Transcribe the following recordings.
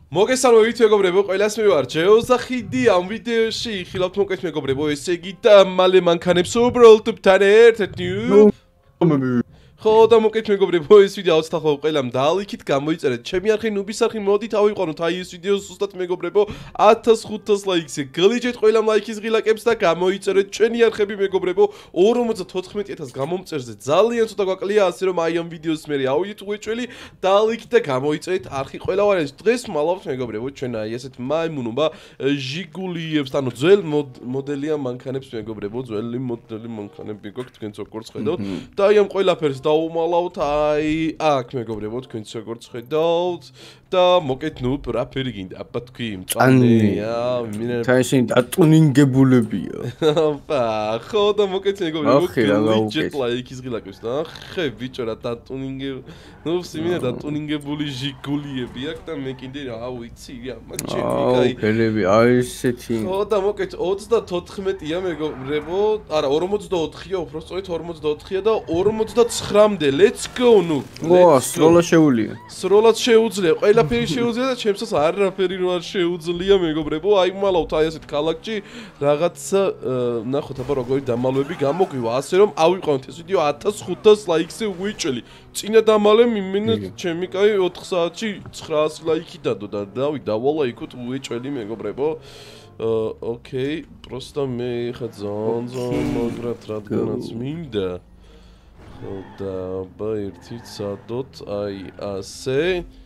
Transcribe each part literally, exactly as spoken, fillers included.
მოგესალმებით მეგობრებო, ყველას მივარ ჯეოზახიდი ამ ვიდეოში ხილავთ მოკეთ მეგობრებო, ესე იგი და მალე მანქანებს უბრალოდ თან ერთ-ერთ ნიუ ხო და მოკეთ მეგობრებო, ეს ვიდეო აუცილებლად ყველამ დაალიქით, გამოიწერეთ ჩემი არხი ნუბის არხი, მოდით ავიყვანოთ აი ეს ვიდეო ზუსტად მეგობრებო ათას ხუთას ლაიქზე გლიჯეთ ყველამ ლაიქის ღილაკებს და გამოიწერეთ ჩვენი არხები მეგობრებო ორმოცდათოთხმეტი ათას გამომწერზე ძალიან ცოტა გვაკლია, ასე რომ აი ამ ვიდეოს მერე ავიდეთ უეჭველი დაალიქით და გამოიწერეთ არხი ყველა ვარიანტს. დღეს მალავთ მეგობრებო ჩვენ აი ესეთ მაიმუნობა ჟიგულიებს, ანუ ძველ მოდელია მანქანებს მეგობრებო, ძველი მოდელი მანქანები გვაქვს თქვენც როგორც ხედავთ და აი ამ ყველაფერს დაუმალავთ აი აქ მეგობრებო თქვენც როგორც ხედავთ და მოკეთ ნუ რაფერი გინდა აბა თქვი მწანეა მინე თაიში დატუნინგებულებია აბა ხო და მოკეთ მეგობრებო გლიჯეთ ლაიქის ღილაკებს და ხე ბიჭო რა დატუნინგე ნუ სიმინე დატუნინგებული ჟიგულიები აქ და მე კიდე რა ვიცი ამა ჩემი კაი ფერები აი ესეთი ხო და მოკეთ ოცდათოთხმეტია მეგობრებო არა ორმოცდაოთხია უბრალოდ ორმოცდაოთხია და ორმოცდაცხრამდე let's go ნუ ვა სროლა შეუძლია სროლად შეუძლია ყველაფერი შეუძლია და ჩემსაც არაფერი რო არ შეუძლია მეგობრებო აი მალავთ აი ასეთ ქალაქში რაღაცა ნახოთ აბა როგორი დამალვები გამოგვივა ასე რომ ავიყვანოთ ეს ვიდეო ათას ხუთას ლაიქზე უეჭველი წინა დამალე მიმინა ჩემი კაი ოთხ საათში ცხრაას ლაიქი დადო და დავი დავალაიქოთ უეჭველი მეგობრებო ოკეი პროსტა მე ხა ძალიან ძალიან მაგრად რადგანაც მინდა ხო და ბა ერთი წადოთ აი ასე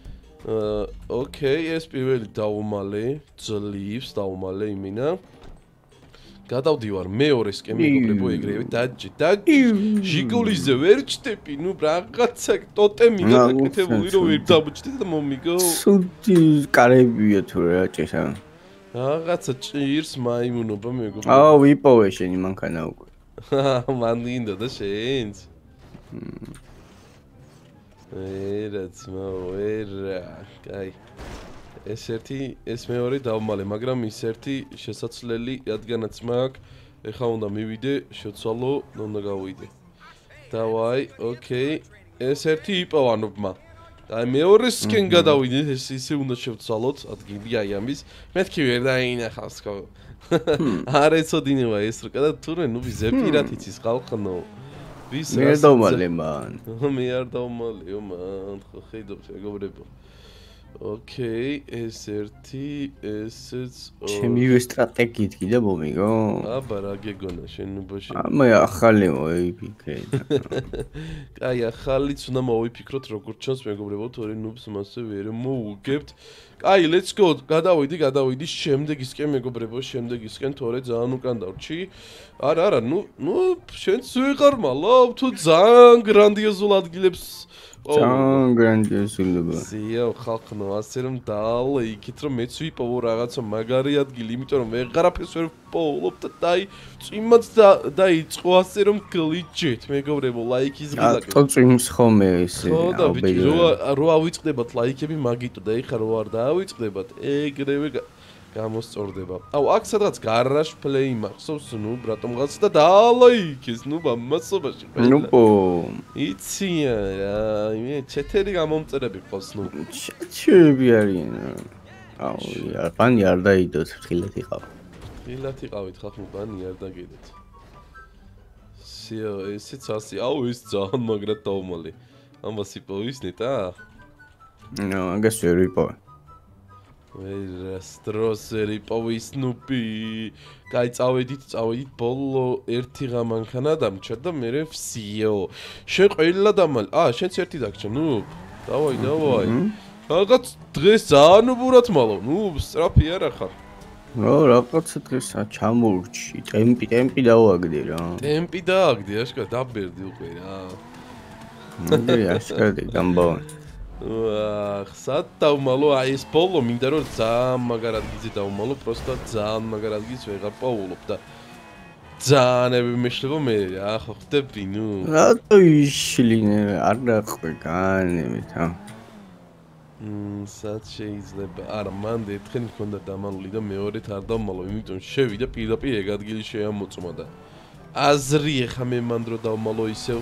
ოკეი ეს პირველი დაუმალე ძლივს დაუმალე იმინა გადავდივარ მეორესკენ მეგობრებო ეგრევე დაჯი დაჯი ჟიგულიზე ვერ ჩდები ნუ რაღაცა ტოტემი გაკეთებული რომ ვერ დამჭდეთ და მომიგო სუდი კარებია თუ რა ჭესა რაღაცა ჭირს მაიმუნობა მეგობრებო აუ ვიპოვე შენი მანქანა უკვე მან გინდა და შენც ერაც მოვერა კაი ეს ერთი ეს მეორე დავმალე მაგრამ ის ერთი შესაძლელი რადგანაც მაგ ეხა უნდა მივიდე შეცვალო უნდა გავიდე დავაი ოკეი ეს ერთი იპოვანობა აი მეორესკენ გადავიდეთ ეს ისე უნდა შევცვალოთ ადგილი აი ამის მეთქი ვერ დაინახავს ხო არ ეცოდინება ეს რა და თურმე ნუ ზეპირად იცის ხალხნო მე არ დავმალე მან მე არ დავმალიო მან ხო ხედავთ მეგობრებო ოკეი ეს ერთი ესეც ჩემივე სტრატეგიით კიდე მომიგო აბა რა გეგონა შენ უბაში მე ახალი მოიფიქრე კაი ახალიც უნდა მოვიფიქროთ როგორც ჩანს მეგობრებო თორე ნუბს მასე ვერ მოუგებთ კაი let's go გადავიდი გადავიდი შემდეგისკენ მეგობრებო შემდეგისკენ თორე ძალიან უკან დავრჩი არა არა ნუ ნუ შენც ვიყარ მალავ თუ ძალიან გრანდიოზულ ადგილებს ძალიან გრანდიოზულობა ზია ხალხნო ასე რომ დაალ იქით რომ მეც ვიპოვო რაღაცა მაგარი ადგილი იმიტომ რომ ვეღარაფერს ვერ ვპოულობ და დაი წვიმაც დაიწყო ასე რომ გლიჯეთ მეგობრებო ლაიქის ღილაკები ატო წვიმს ხომე ესე ხო და ბიჭი რო ავიწყდებათ ლაიქები მაგიტო და ეხა რო არ დაავიწყდებათ ეგრევე გამოსწორდება. აუ აქ სადღაც გარაჟ პლეი მახსოვს ნუ ბრატომღაც და დაალაიქეს ნუ ბამასობაში ყველა. ნუპო. იცია რა, მე ჩეთერი გამომწერები ყავს ნუ. ჩეთები არიან. აუ ბანი არ დაიდოთ, ხილათ იყავ. ხილათ იყავით ხახნუ ბანი არ დაგედოთ. სიო ესეც ასე, აუ ეს ძალიან მაგრად დაუმალე. ამას იპოვისნეთ ა? ნო, აგას ვერ ვიპოვე. ვერა სტროსერი პოვისნუპი კაი წავედით წავედით ბოლო ერთი ღამანქანა დამჭა და მე ვსიო შენ ყველა დამალ აა შენც ერთი დაგჭა ნუ დავაი დავაი რაღაც დღეს ძალიან უბურად მალო ნუ სწრაფი არა ხარ ო რაღაცა დღესა ჩამოურჩი ტემპი ტემპი დავაგდე რა ტემპი დააგდე აშკა დაბერდი უკვე რა მე აშკარდი გამბავ ვაახ, სად დავმალო აი ეს ბოლო მინდა რომ ძალიან მაგარ ადგილზე დავმალო, პროსტა ძალიან მაგარ ადგილს ვეღარ პოულობ და ძალიან მეშლება მე რა ხო ხდები ნუ რატო იშლინე არ დაყვე განემეთ ა მმ სად შეიძლება არა მანდ ერთხელ მქონდა დამალული და მეორედ არ დავმალო იმიტომ შევიდა პირდაპირ ეგ ადგილი შეამოწმა და აზრი ეხა მე მანდ რო დავმალო ისევ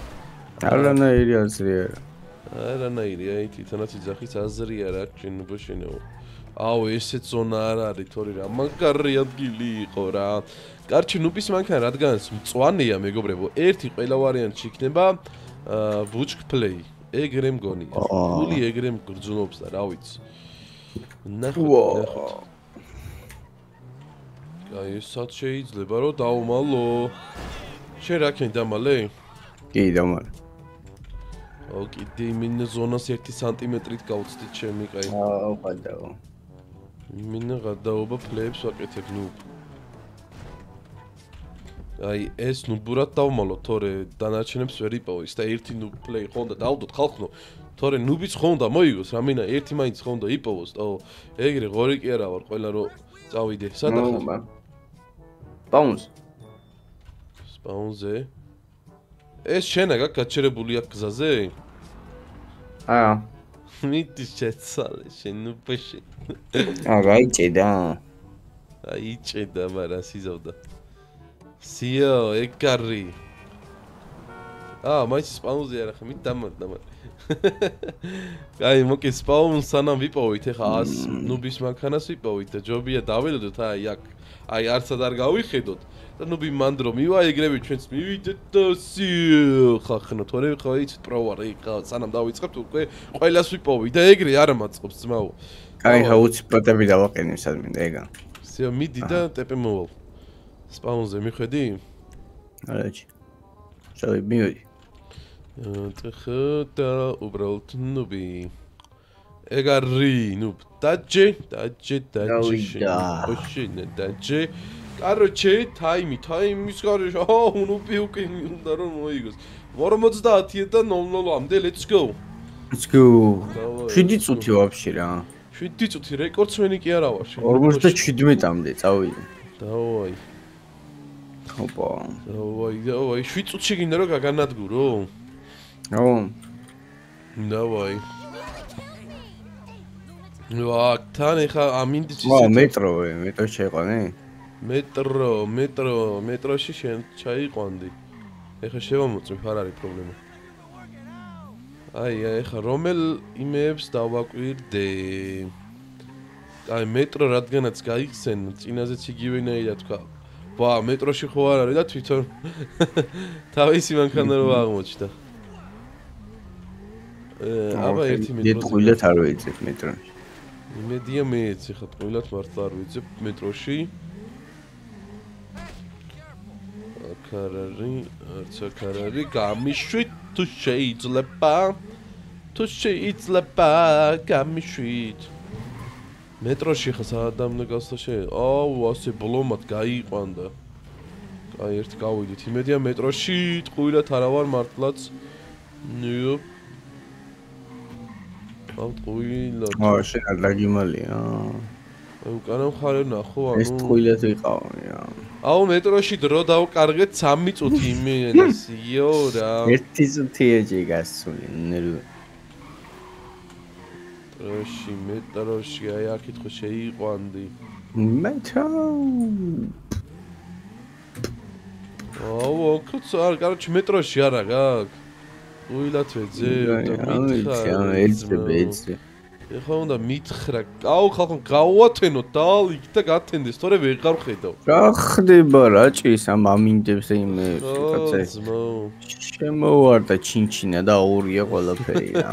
არანაირი აზრი არა არანაირი აი თვითონაც იძახის აზრი არა ჩინუბო შენეო აუ ესეც ზონა არ არის თორე რა მაგარი ადგილი იყო რა კარჩი ნუბის მანქანა რადგანაც მწვანეა მეგობრებო ერთი ყველა ვარიანტში იქნება ბუჩკ პლეი ეგრე მგონია გული ეგრე მგრძნობს და რა ვიცი ნახოთ ნახოთ აი ესაც შეიძლება რომ დაუმალო შენ რა ქენ დამალე კი დამალე ო კიდე მინე ზონას ერთი სანტიმეტრით გავუცდით ჩემი კაი აუ გადაო მინე გადაობა ფლეებს ვაკეთებ ნუ აი ეს ნუ ბურად დავმალო თორე დანარჩენებს ვერ იპოვეს და ერთი ნუ პლეი ხონდა დავდოთ ხალხნო თორე ნუბიც ხონდა მოიგოს რამინა ერთი მაინც ხონდა იპოვოს და ეგრე ღორი კი არა ვარ ყველა რომ წავიდე სადა ხარ ბაუნს სპაუნზე ეს შენა გაჩერებული აქ გზაზე აა მიდი შეცალე შენ ნუბეში აა გაიჭედა აიჭედა მაგრამ სიზავდა სიო ეკარი აა მაინც სპაუნზე არა ხა მიდი დამად დამად აი მოკი სპაუნ სანამ ვიპოვით ეხა ას ნუბის მანქანას ვიპოვით და ჯობია დაველოდოთ აი აქ აი არცად არ გავიხედოთ და ნუბი მანდრო მივა ეგრევე ჩვენც მივიდეთ და სიო ხახნო თორე ხო იცით პროვარ ეხა სანამ დავიწყებთ უკვე ყველას ვიპოვით და ეგრე არ მაწყობს ძმაო აი ხაუც პოტები დავაყენე სადმინდა ეგა სიო მიდი და ტეპე მოვალ სპაუნზე მიხედი არაჭი შევი მივიდი თხოდა უბრალოდ ნუბი ეგარი ნუბ დაჯე დაჯე დაჯე ოშინე დაჯე კაროჩე თაიმი თაიმის გარეშე აუ ნუბი უკვე უნდა რომ მოიგოს ორმოცდაათი ნოლ ნოლამდე let's go let's go შვიდი წუთი ვაფშე რა შვიდი წუთი რეკორდსმენი კი არა ვარ შენ ორმოცდაჩვიდმეტამდე წავიდე დავაი ოპა დავაი დავაი შვიდ წუთში გინდა რომ გაგანადგურო აუ დავაი ვა თან ეხა ამინდის ვა მეტრო მეტრო შეყვანე მეტრო მეტრო მეტროში შენ ჩაიყვანდი ეხა შევამოწმებ არ არის პრობლემა აი ეხა რომელ იმეებს დავაკვირდე აი მეტრო რადგანაც გაიხსენ წინაზეც იგივენაირად თქვა ვა მეტროში ხო არ არის და თვითონ თავისი მანქანა რო აღმოჩნდა აბა ერთი მეტროზე მეტყვილად არ ვეძებ მეტროში იმედია მეც ეხა ტყვილად მართლა არ ვეძებ მეტროში კარარი არც კარარი გამიშვით თუ შეიძლება თუ შეიძლება გამიშვით მეტროში ხა საადამნე გასვლა შეიძლება აუ ასე ბლომად გაიყვანდა აი ერთ გავიდით იმედია მეტროში ტყვილად არა ვარ მართლაც ნიუ აუ ტყვილად აა შენ არ დაგიმალია აი უკანა მხარე ნახო ანუ ეს ტყვილად ვიყავი რა აუ მეტროში დრო დავკარგეთ სამი წუთი იმენას იო რა ერთი წუთი ეჯი გასული ნერვი მეტროში მეტროში აი აქეთ ხო შეიყვანდი მეტრო აუ ოქც არ კაროჩი მეტროში არა გაკ უილად ვეძებ და მითხარ ეცებ ეცებ ეხლა უნდა მითხრა აუ ხალხო გავუათენო დალიქ და გათენდეს თორე ვეღარ ხედავ რა ხდება რაჭის ამ ამინდებს იმებს კაცე შემოვარდა ჩინჩინა და ორია ყველაფერი რა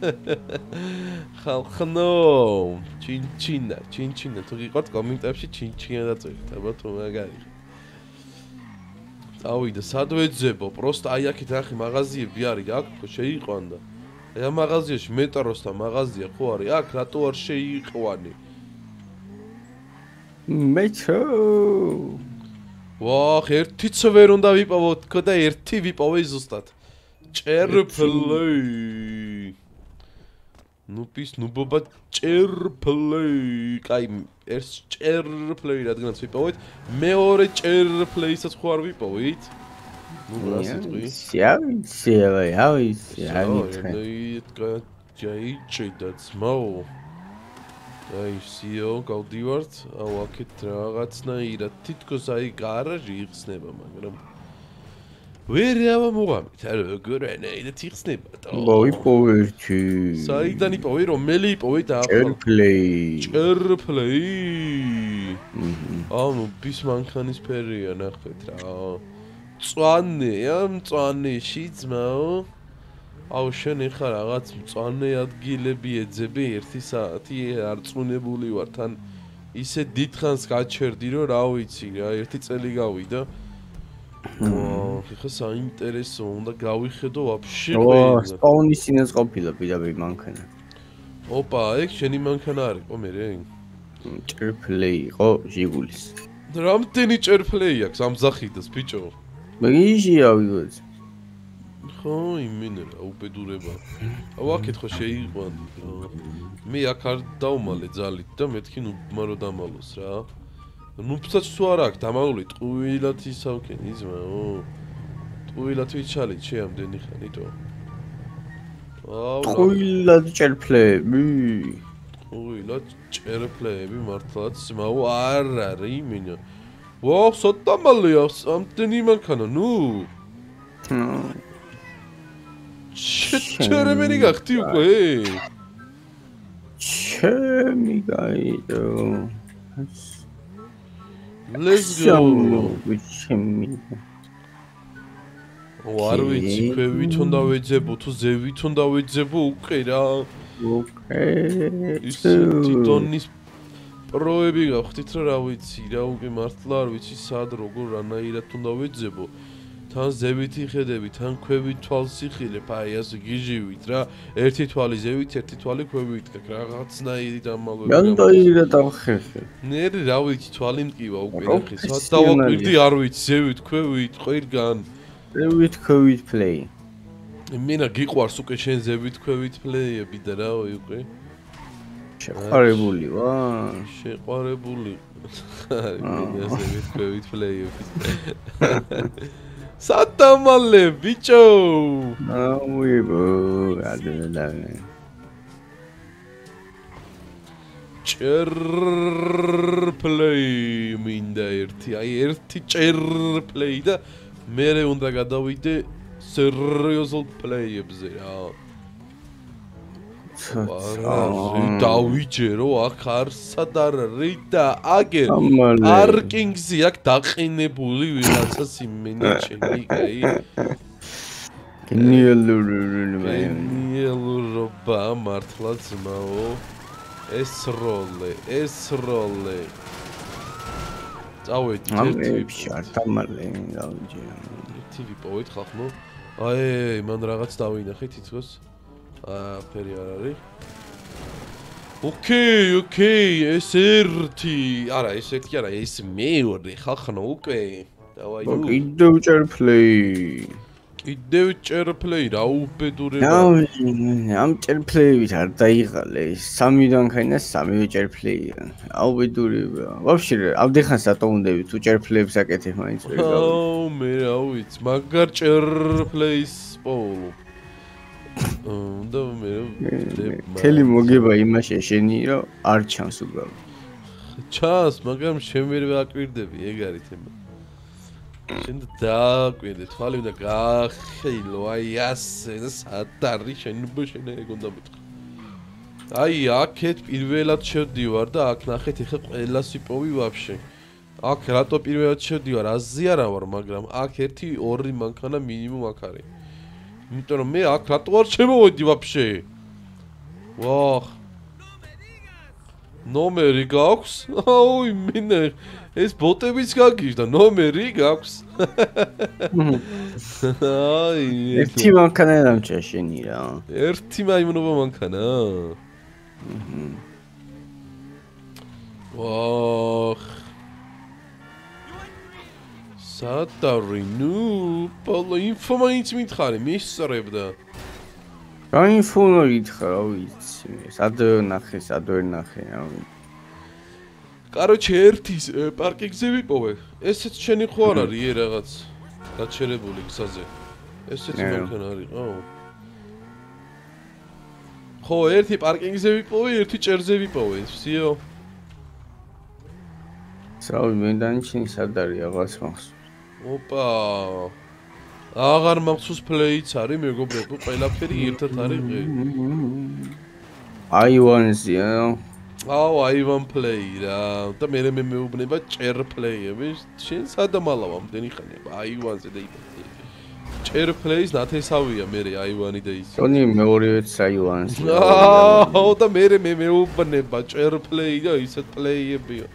ხალხნო ჩინჩინა ჩინჩინა თუ გიყვართ კომენტებში ჩინჩინა დაწერთ აბა თუ მაგარი ავიდა სად ვეძებო პროსტ აი აქეთ ახი მაღაზიები არის აქ ხო შეიყვანდა აი ამ მაღაზიაში მეტროს და მაღაზია ხო არის აქ რატო არ შეიყვანი მეტრო ვახ ერთიც ვერ უნდა ვიპოვო თქო და ერთი ვიპოვე ზუსტად ჭერფლეი ნუპის ნუბობა ჭერფლეი კაი ეს ჭერფლეი რადგანაც ვიპოვეთ მეორე ჭერფლეისაც ხო არ ვიპოვით ნუ რა სიტყვი სიავი ავი სიავი ჯაიჭედა ძმაო აი სიო გავდივართ აუ აქეთ რაღაცნაირად თითქოს აი გარაჟი იხსნება მაგრამ ვერავა მოღამით, არა როგორანაირად იხსნება. მოიპოვე ერთი. საიდან იპოვე, რომელი იპოვე და ახლა? ჭერფლეი. ჭერფლეი. ანუ bis მანქანის ფერია ნახეთ რა. მწვანეა, მწვანეში ძმაო. აუ შენ ეხა რაღაც მწვანე ადგილები ეძები ერთი საათი არ წუნებული ვარ თან ისე დიდხანს გაჩერდი რომ რა ვიცი რა ერთი წელი გავიდა. ვაუ, ხა საინტერესო უნდა გავიხედო ვაფშე ყველა. სპაუნის წინას ყოფილა პირდაპირ მანქანა. ოპა, ეგ შენი მანქანა არის ყო მე რე? ჭერფლეი იყო ჟიგულის. რამდენი ჭერფლეი აქვს ამ ზახიდას ბიჭო? მეგიშია ვიგოც. ხო, იმინე რა უბედურება. აუ აქეთ ხო შეიყვანდი რა. მე აქ არ დავმალე ძალით და მეთქი ნუ მარო დამალოს რა. ნუფცაც თუ არ აქვს დამალული ტყუილად ისავკენი ძმაო. ტყუილად ვიჩალით შეამდენი ხანიტო. აუ ტყუილად ჭერფლეები. ტყუილად ჭერფლეები მართლაც ძმაო არ არის იმინე. ვაუ, სოტამალია ამდენი მანქანა ნუ. ჩერემენი გახდი უკვე? ჩემი გაიდო. Let's go. ჩემი. ვარ ვიცი, ქვევით უნდა ვეძებო თუ ზევით უნდა ვეძებო უკვე რა. ოკეი. ისეთი ტონის პროები გავხდით რა რა ვიცი რა უკვე მართლა არ ვიცი სად როგორ რანაირად უნდა ვეძებო. თან ზევით იხედები, თან ქვევით თვალს იხილებ, აი ასე გიჟივით რა. ერთი თვალი ზევით, ერთი თვალი ქვევით, რაღაცნაირი დამალვები. რამდენია დავხერხე? ნერი რა ვიცი, თვალი მტკივა უკვე ნახე. სად დავაკვირდი, არ ვიცი, ზევით, ქვევით, ყველგან. ზევით, ქვევით პლეი. მენა გიყვარს უკვე შენ ზევით, ქვევით პლეიები და რა უკვე. შეყვარებული ვარ. შეყვარებული. მენა ზევით, ქვევით პლეიები. სატამალე ბიჭო აუიბო ადენადანე ჭერფლეი მინდა ერთი აი ერთი ჭერფლეი და მერე უნდა გადავიდე სერიოზულ პლეიებზე რა დავიჯერო აქ არსად არ არის და აგერ პარკინგზე აქ დაყენებული ვიღაცას იმენი ჩემი კაი გენიალურობა მართლა ძმაო ეს როლე ეს როლე წავედი ერთი შარტამალე დავიჯერო ერთი ვიპოვეთ ხახნო აი მან რაღაც დავინახე თითქოს აა ფერი არ არის. ოკეი, ოკეი, ეს ერთი. არა, ეს ერთი არა, ეს მეორე ხახნო უკვე. დავაი ნუ. კიდევ ჭერფლეი. კიდევ ჭერფლეი რა უბედურება. ამ ჭერფლეივით არ დაიღალე. სამიდან ქაინა სამივე ჭერფლეია. აუბედურება. ვაფშე ამდენ სატოუნდები თუ ჭერფლეებს აკეთებ მაინც ვერ გავი. აუ მე რა ვიცი, მაგარ ჭერფლეის პოულო. და მე თელი მოგება იმაში შენი რომ არ ჩანს უბრალოდ. ჩანს, მაგრამ შენ ვერ ვაკვირდები, ეგ არის თემა. შენ დააკვირდე, თვალი უნდა გაახილო, აი ასე და სად არის შენ უკვე შენ ეგ უნდა მეთქი. აი აქეთ პირველად შევდივარ და აქ ნახეთ ეხა ყველას ვიპოვი ვაფშე. აქ რატო პირველად შევდივარ, აზი არა ვარ, მაგრამ აქ ერთი ორი მანქანა მინიმუმ აქ არის. იმიტომ რომ მე აქ რატო არ შემოვედი ვაფშე? ვახ. ნომერი გაქვს? აუ მინე ეს ბოტებიც გაგიჟდა, ნომერი გაქვს? აი ერთი მანქანა დამჭა შენი რა. ერთი მაიმუნობა მანქანა? ვახ. სატარი ნუ პოლო ინფო მაინც მითხარი მისწრებდა რა ინფო მითხარ რა ვიცი სად ნახე სად ვერ ნახე რა კაროჩე ერთის პარკინგზე ვიპოვე ესეც შენი ხო არ არის ე რაღაც გაჩერებული გზაზე ესეც მანქანა არის ხო ხო ერთი პარკინგზე ვიპოვე ერთი ჭერზე ვიპოვე ვსიო სრავი მე დანიშნი სად არის აღას მახსოვს ოპა აღარ მახსოვს პლეიც არის მეგობრებო, ყველაფერი ერთად არის ღე. აივანზია. აუ, აივან პლეი რა. და მე მე მეუბნება ჭერ პლეიები. შენ სადამალავ ამდენი ხანია. აივანზე და იტყვი. ჭერ პლეის ნათესავია მე აივანი და ის. ტონი მეორეც აივანზია. აუ, და მე მე მეუბნება ჭერ პლეი და ისეთ პლეიებია.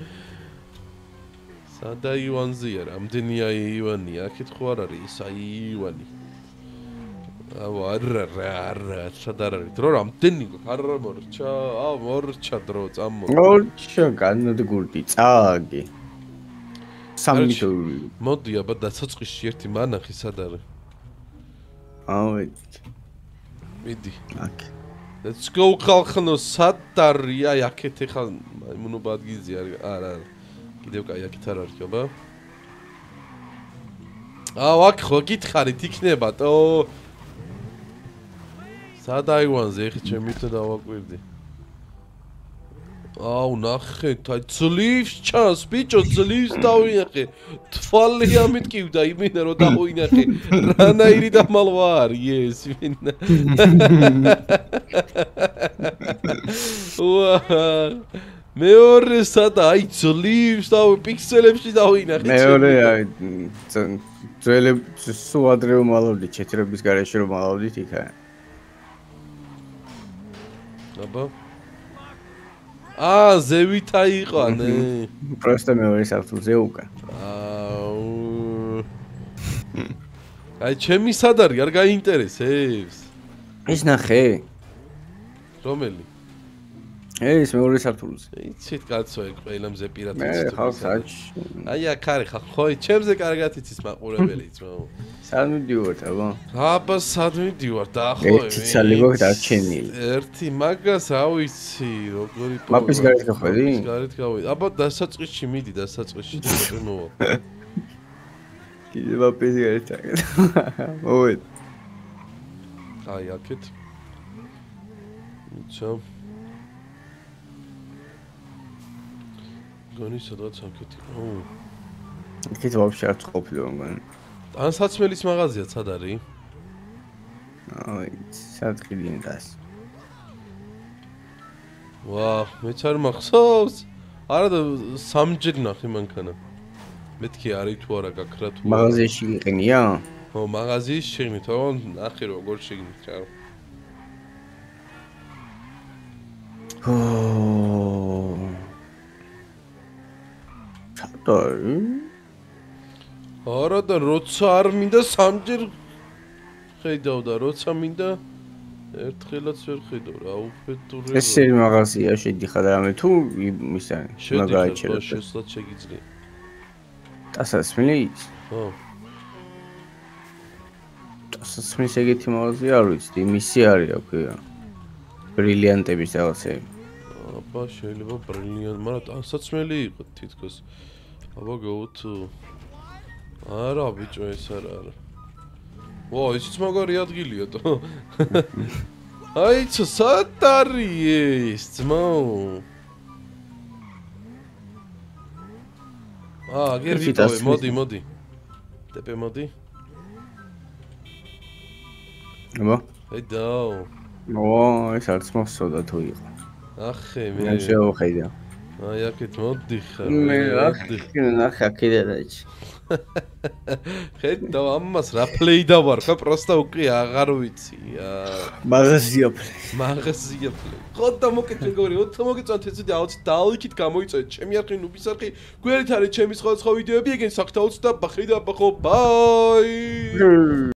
სადა აივანზია, რამდენი აივანი, აქეთ ხო არ არის ის აივანი. აუ, არა, არა, სადა არის, დრო რამდენი არა მორჩა, აუ, მორჩა დრო, წამო. მორჩა, განადგურდი, წააგე. სამი თორი. მოდი, აბა დაცოცხლში ერთი მანახი სად არის? აუ, მიდი. აქ. Let's go ხალხნო, სად არის? აი, აქეთ ეხა მაიმუნობა ადგილზე არის, არა, არა. კიდევ კაი აქეთ არ არის, აბა. აუ, აქ ხო გითხარით, იქნება, თო. სად აივანზე, ეხი ჩემი თო დავაკვირდი. აუ, ნახეთ, აი ძლივს ჩანს, ბიჭო, ძლივს დავინახე. თვალი ამიტკივდა იმენა რომ დავინახე. რანაირი დამალვა არის ეს, იმენა. ვა მეორე სადა აი ძლივს და პიქსელებში დავინახე. მეორე აი ძველი სულ ადრე უმალავდი ჩეთრების გარეშე რომ მალავდით იქა. აბა აა ზევითა იყანე. პროსტა მეორე საფრთხეზე უკან. აუ. აი ჩემი სად არის? არ გაინტერესებს? ის ნახე. რომელი? ეს მეორე საფრთხეზე. იცით კაცო, ეგ ყველა მზე პირადად იცით. მე ხალხს აჩ. აი აქ არის ხალხ, ხო, ჩემზე კარგად იცის მაყურებელი ძმაო. სად მიდივართ, აბა? აბა სად მიდივარ, დაახო. ერთი ცალი გვაქვს დარჩენილი. ერთი მაგას რა ვიცი, როგორი პო. მაპის გარეთ გახვედი? მაპის გარეთ გავედი. აბა დასაწყისში მიდი, დასაწყისში დაყენოვა. კიდე მაპის გარეთ აკეთე. მოვედი. აი აქეთ. ჩა. გონი სადღაც აქეთ. ოუ. იქით ვაფშე არ ყოფილი მგონი. ან საცმელის მაღაზია სად არის? აი, სად ყიდინდას. ვა, მეც არ მახსოვს. არა და სამჯერ ნახე მანქანა. მეთქი არის თუ არა გაქრა თუ. მაღაზიაში იყენია? ხო, მაღაზიაში შეგნით, ხო, ნახე როგორ შეგნით რა. ო ჩატარი? არა და როცა არ მინდა სამჯერ ხედავდა, როცა მინდა ერთხელაც ვერ ხედავ რა, უფეთურე. ეს სერი მაღაზია შედიხარ რამე თუ ისა მაგაჩერა. შესლად შეგიძლია. დასასმლის? ხო. დასასმლის ეგეთი მაღაზია არ ვიცი, მისი არის რა ქვია. ბრილიანტების რაღაცები. აბა შეიძლება ბრილიანტ, მაგრამ დასაცმელი იყო თითქოს. აბა გოუთ. არა ბიჭო ეს არ არა. ვა, ისიც მაგარი ადგილია თო. აი ცო სად არის ეს ძმაო? აა, გერ ვიტოვე, მოდი, მოდი. ტეპე მოდი. აბა? აი დაო. ო, ეს არც მოსწოდა თუ იყო. ახე მე. მე შევხედა. აი აქეთ მოდი ხარ. მე ახე ნახე აქედაც. ხედავ ამას რა პლეი დავარქვა, პროსტა უკვე აღარ ვიცი. მაღაზია პლეი. მაღაზია პლეი. ხოდა მოკეთე მეგობრებო, ოთხ მოგეწონთ ეცოდი აუცი დაალიქით გამოიწოდეთ. ჩემი არხი ნუბის არხი. გვერდით არის ჩემი სხვადასხვა ვიდეოები, ეგენ საკთაუც და ბახედა ბახო. ბაი.